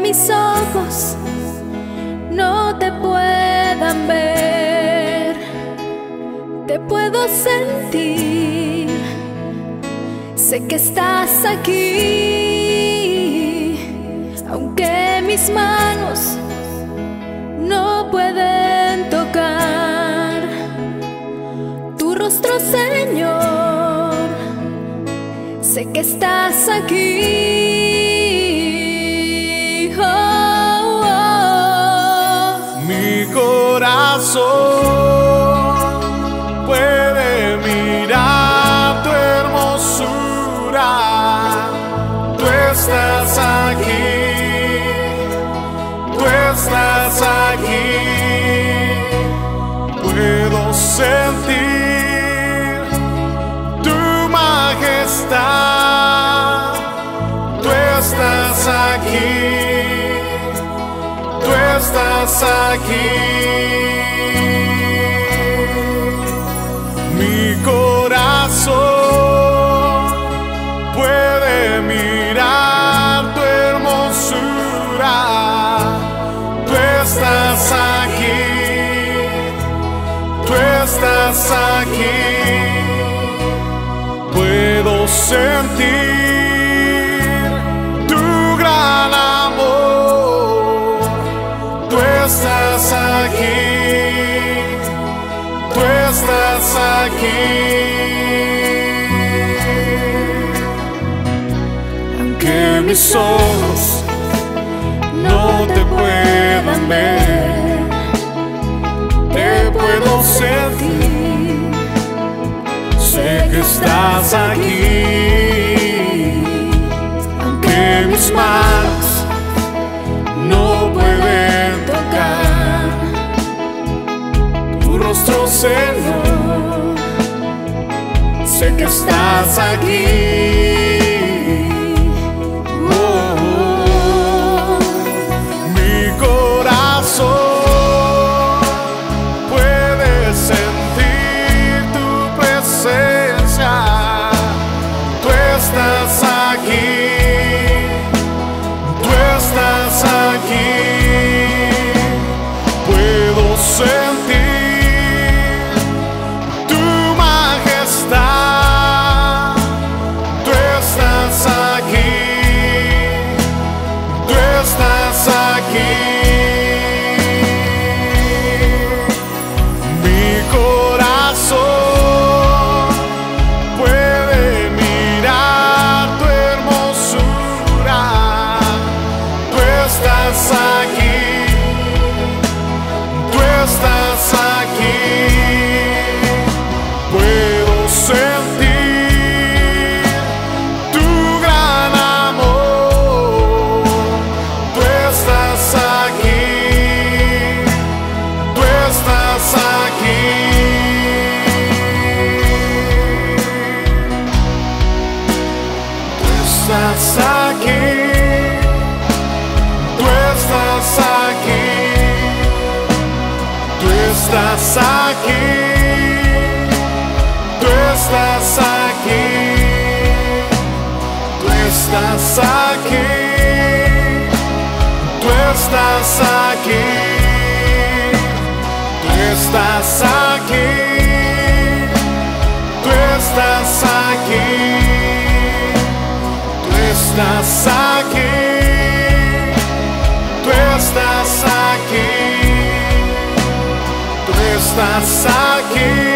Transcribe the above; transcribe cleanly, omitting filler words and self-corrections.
mis ojos no te puedan ver, te puedo sentir, sé que estás aquí, aunque mis manos no pueden tocar tu rostro, Señor, sé que estás aquí. Oh, oh. Mi corazón puede mirar tu hermosura, tú estás aquí, tú estás aquí. Puedo sentir tu majestad, tú estás aquí, tú estás aquí. Mi corazón puede mirar tu hermosura, tú estás aquí, tú estás aquí. Puedo sentir tu gran amor, tú estás aquí, tú estás aquí. Aunque mis ojos no te puedan ver, te puedo sentir, sé que estás aquí, aunque mis manos no pueden tocar tu rostro, Señor, sé que estás aquí. Oh, oh. Mi corazón puede sentir tu presencia, tú estás aquí, tú estás aquí. Puedo sentir tu majestad, tú estás aquí, tú estás aquí. Mi corazón puede mirar tu hermosura, tú estás aquí, tú estás aquí. Puedo sentir tu gran amor, tú estás aquí, tú estás aquí. Tú estás aquí, tú estás aquí, tú estás aquí, tú estás aquí, tú estás aquí, tú estás aquí, tú estás aquí, tú estás aquí, tú estás aquí, tú estás aquí, tú estás aquí.